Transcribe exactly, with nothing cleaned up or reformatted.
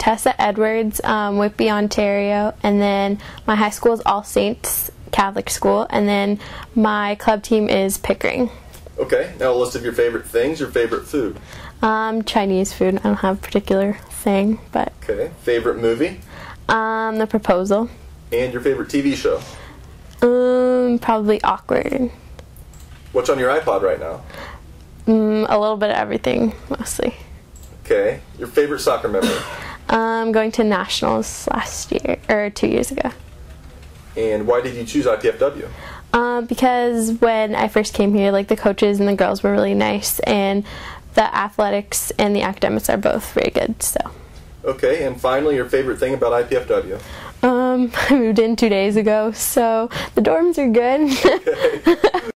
Tessa Edwards, um, Whitby, Ontario, and then my high school is All Saints Catholic School, and then my club team is Pickering. Okay, now a list of your favorite things, your favorite food. Um, Chinese food. I don't have a particular thing, but. Okay, favorite movie? Um, The Proposal. And your favorite T V show? Um, probably Awkward. What's on your iPod right now? Um, a little bit of everything, mostly. Okay, your favorite soccer memory? Um, going to nationals last year, or two years ago. And why did you choose I P F W? Um, because when I first came here, like the coaches and the girls were really nice, and the athletics and the academics are both very good. So. Okay, and finally, your favorite thing about I P F W? Um, I moved in two days ago, so the dorms are good. Okay.